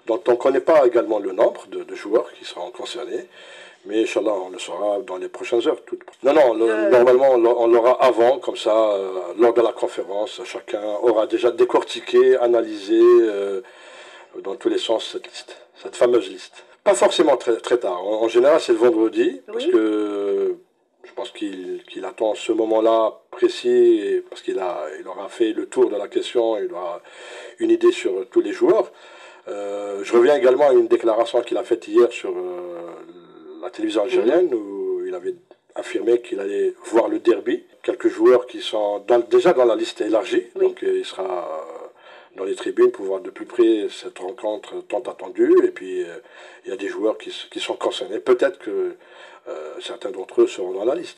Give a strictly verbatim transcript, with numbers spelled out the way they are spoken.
Donc on ne connaît pas également le nombre de, de joueurs qui seront concernés. Mais Inch'Allah, on le saura dans les prochaines heures. Toutes. Non, non, le, Euh, normalement, on l'aura avant, comme ça, euh, lors de la conférence, chacun aura déjà décortiqué, analysé euh, dans tous les sens cette liste, cette fameuse liste. Pas forcément très, très tard. En, en général, c'est le vendredi, parce oui. que je pense qu'il qu'il attend ce moment-là précis, et parce qu'il a, il aura fait le tour de la question, il aura une idée sur tous les joueurs. Euh, je reviens également à une déclaration qu'il a faite hier sur euh, la télévision Mhm. algérienne où il avait affirmé qu'il allait voir le derby. Quelques joueurs qui sont dans, déjà dans la liste élargie, Oui. donc euh, il sera euh, dans les tribunes pour voir de plus près cette rencontre tant attendue. Et puis euh, il y a des joueurs qui, qui sont concernés. Peut-être que euh, certains d'entre eux seront dans la liste.